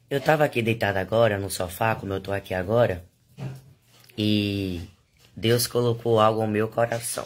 Eu tava aqui deitado agora no sofá, como eu tô aqui agora, e Deus colocou algo ao meu coração.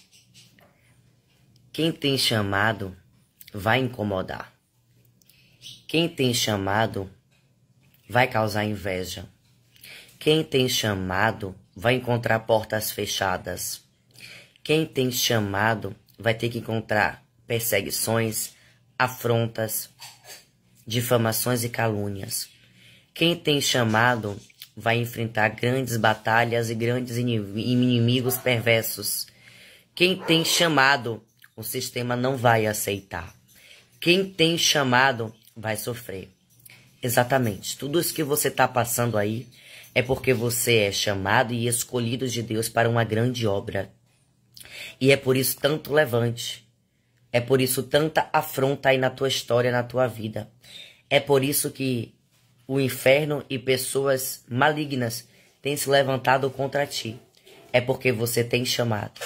Quem tem chamado vai incomodar. Quem tem chamado vai causar inveja. Quem tem chamado vai encontrar portas fechadas. Quem tem chamado vai ter que encontrar perseguições, afrontas, difamações e calúnias. Quem tem chamado vai enfrentar grandes batalhas e grandes inimigos perversos. Quem tem chamado, o sistema não vai aceitar. Quem tem chamado vai sofrer. Exatamente. Tudo isso que você está passando aí é porque você é chamado e escolhido de Deus para uma grande obra. E é por isso tanto levante. É por isso tanta afronta aí na tua história, na tua vida. É por isso que o inferno e pessoas malignas têm se levantado contra ti. É porque você tem chamado.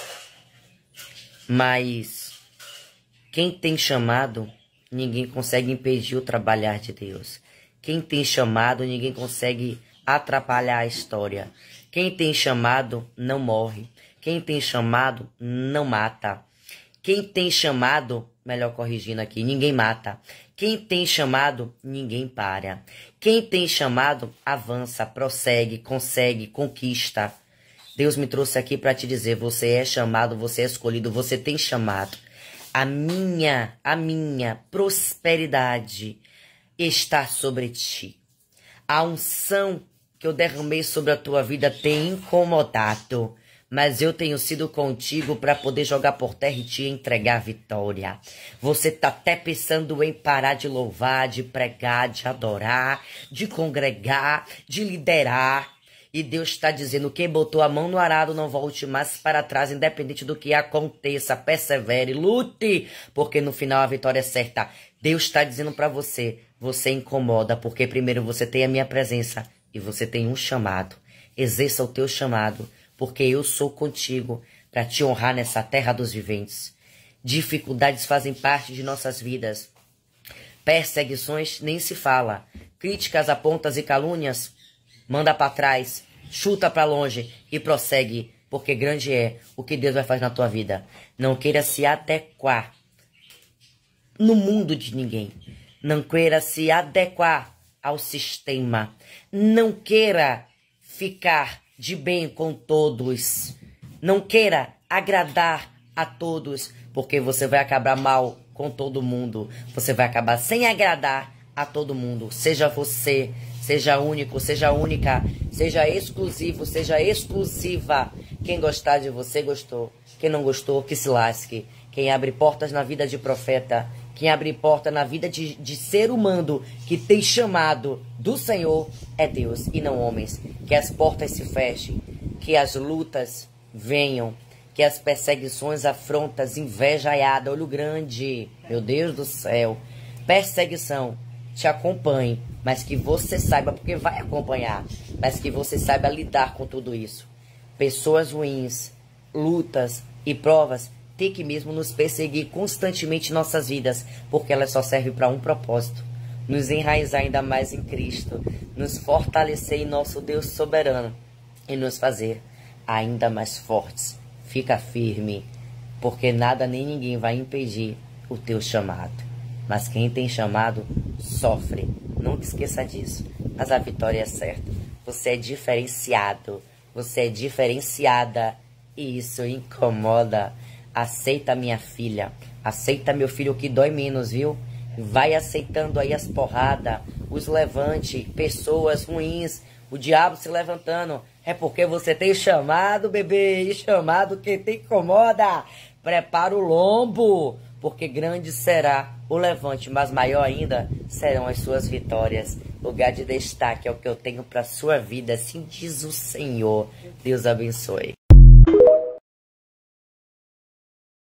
Mas quem tem chamado, ninguém consegue impedir o trabalhar de Deus. Quem tem chamado, ninguém consegue atrapalhar a história. Quem tem chamado, não morre. Quem tem chamado, não mata. Quem tem chamado, melhor corrigindo aqui, ninguém mata. Quem tem chamado, ninguém para. Quem tem chamado, avança, prossegue, consegue, conquista. Deus me trouxe aqui para te dizer, você é chamado, você é escolhido, você tem chamado. A minha prosperidade está sobre ti. A unção que eu derramei sobre a tua vida tem incomodado. Mas eu tenho sido contigo para poder jogar por terra e te entregar a vitória. Você tá até pensando em parar de louvar, de pregar, de adorar, de congregar, de liderar. E Deus está dizendo, quem botou a mão no arado não volte mais para trás, independente do que aconteça. Persevere, lute, porque no final a vitória é certa. Deus está dizendo para você, você incomoda, porque primeiro você tem a minha presença e você tem um chamado. Exerça o teu chamado. Porque eu sou contigo para te honrar nessa terra dos viventes. Dificuldades fazem parte de nossas vidas. Perseguições nem se fala. Críticas, apontas e calúnias, manda para trás, chuta para longe e prossegue. Porque grande é o que Deus vai fazer na tua vida. Não queira se adequar no mundo de ninguém. Não queira se adequar ao sistema. Não queira ficar de bem com todos. Não queira agradar a todos, porque você vai acabar mal com todo mundo. Você vai acabar sem agradar a todo mundo. Seja você, seja único, seja única, seja exclusivo, seja exclusiva. Quem gostar de você, gostou. Quem não gostou, que se lasque. Quem abre portas na vida de profeta, quem abre porta na vida de ser humano que tem chamado do Senhor é Deus e não homens. Que as portas se fechem, que as lutas venham, que as perseguições, afrontas, invejaiada, olho grande, meu Deus do céu, perseguição te acompanhe, mas que você saiba, porque vai acompanhar, mas que você saiba lidar com tudo isso. Pessoas ruins, lutas e provas tem que mesmo nos perseguir constantemente em nossas vidas, porque elas só servem para um propósito: nos enraizar ainda mais em Cristo, nos fortalecer em nosso Deus soberano e nos fazer ainda mais fortes. Fica firme, porque nada nem ninguém vai impedir o teu chamado. Mas quem tem chamado, sofre. Nunca esqueça disso. Mas a vitória é certa. Você é diferenciado, você é diferenciada e isso incomoda. Aceita minha filha, aceita meu filho, que dói menos, viu? Vai aceitando aí as porradas, os levantes, pessoas ruins, o diabo se levantando. É porque você tem chamado, bebê, e chamado que te incomoda. Prepara o lombo, porque grande será o levante, mas maior ainda serão as suas vitórias. Lugar de destaque é o que eu tenho para sua vida, assim diz o Senhor. Deus abençoe.